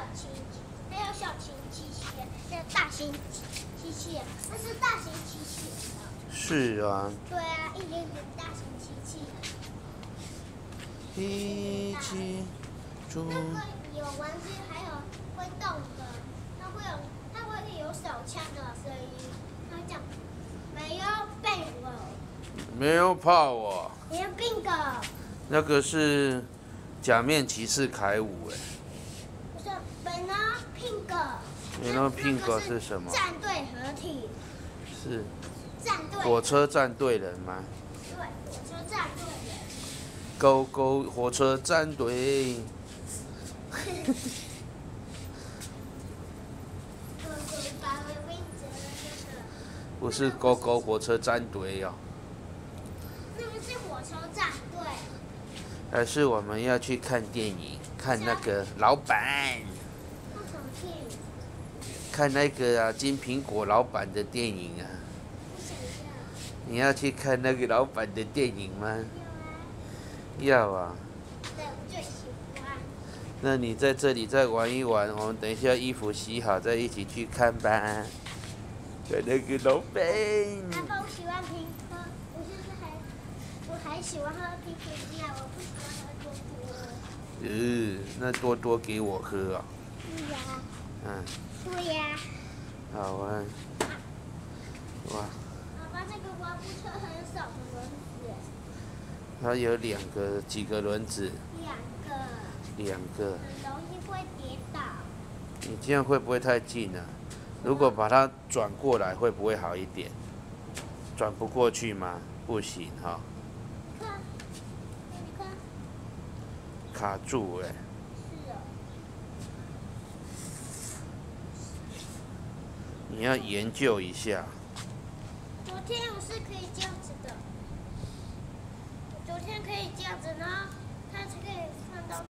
型，还有小型机器人，还有大型机器人，那是大型机器人的。 是啊。 对啊，一点点大型机器人。 一起住。 那个有玩具，还有会动的，它会有手枪的声音，它讲没有 bingo， 没有泡哦。 没有 bingo。 那个是假面骑士凯伍哎。 不是 banana pink。 banana pink 是什么？ 战队合体。 是。 战队。 火车战队人吗？ 对，火车战队人。 Go Go 火车战队。不是 Go Go 火车战队哦。 那个是火车战队。 还是我们要去看电影，看那个老板。 看什么电影？ 看那个啊，金苹果老板的电影啊。 我想一下。 你要去看那个老板的电影吗？ 要啊。 要啊。 对，我最喜欢。 那你在这里再玩一玩，我们等一下衣服洗好再一起去看吧。看那个老板。 阿爸，我喜欢苹果，我还喜欢喝苹果酱，我不喜欢喝多多。 那多多给我喝啊。 对呀。 嗯。 对呀。 好啊。哇。 爸爸，这个滑步车很少的轮子。 它有几个轮子？两个。 很容易会跌倒。 你这样会不会太近啊？如果把它转过来，会不会好一点？转不过去吗？不行哈。 看，你看。 卡住哎。 是哦。 你要研究一下。 昨天我是可以这样子的。昨天可以这样子呢，它才可以放到。